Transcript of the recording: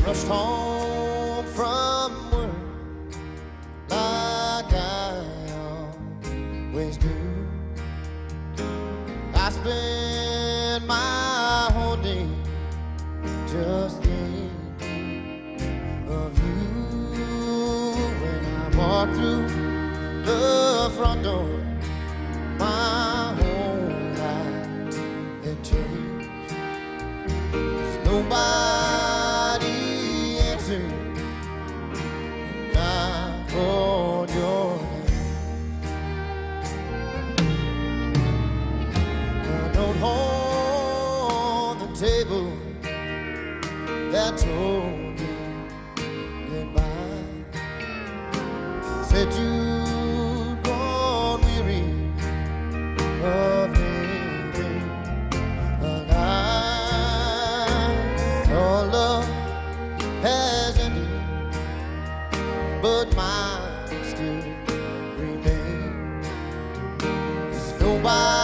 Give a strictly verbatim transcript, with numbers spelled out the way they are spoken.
Rushed home from work like I always do. I spend my whole day just thinking of you. When I walk through the front door, my whole life had changed. There's nobody answered when I called your name. A note on the table that told me goodbye, said you'd grown weary of living a lie. Your love has ended, but mine still remains. There's nobody